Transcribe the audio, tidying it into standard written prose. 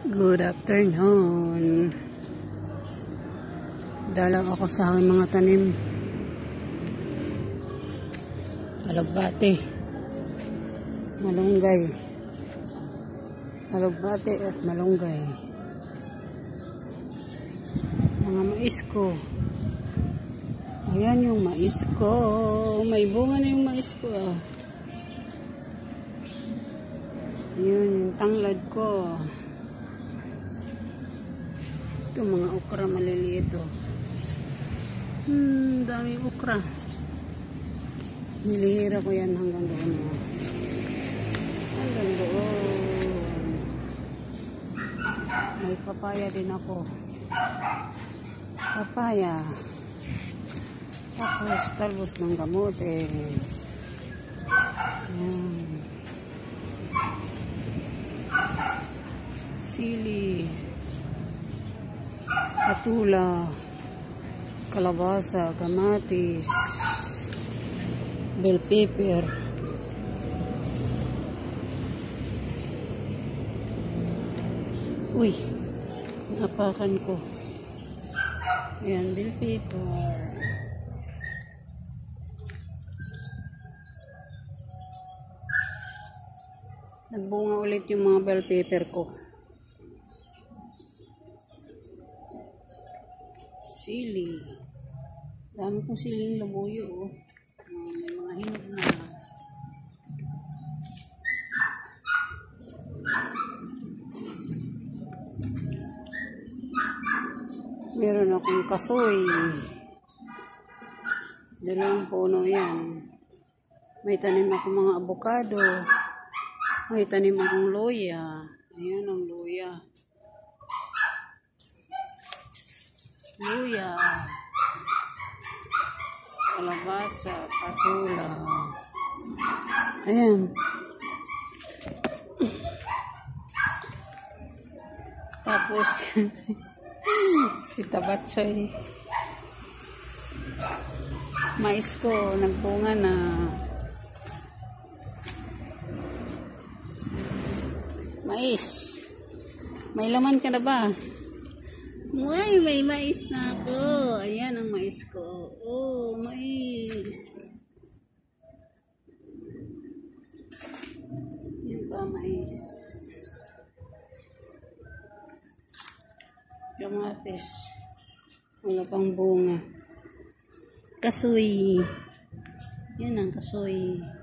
Good afternoon. Dalang ako sa aking mga tanim. Alugbate, malunggay. Alugbate at malunggay. Mga mais ko. Ayan yung mais ko. May bunga na yung mais ko. Ayan yung tanglad ko. Ito mga okra maliliit daming okra. Nilihira ko yan hanggang doon. Hanggang doon. May papaya din ako. Papaya. Tapos talbos ng kamote. Ayan. Sili. Patula, kalabasa, kamatis, bell pepper, uy, napakan ko. Ayan, bell pepper. Nagbunga ulit yung mga bell pepper ko. Sili. Dami kong siling labuyo. May mga hinog na. Meron akong kasoy. Dalawang puno yan. May tanim akong mga avocado. May tanim akong luya. Ayan ang luya. Luya, kalabasa, patula. Ayan. Tapos, si tabatsoy. Mais ko, nagbunga na. Mais. May laman ka na ba? Uy, may mais na ako. Ayan ang mais ko. Oh, mais. Yan pa mais. Kamatis. Wala pang bunga. Kasoy. Yan ang kasoy.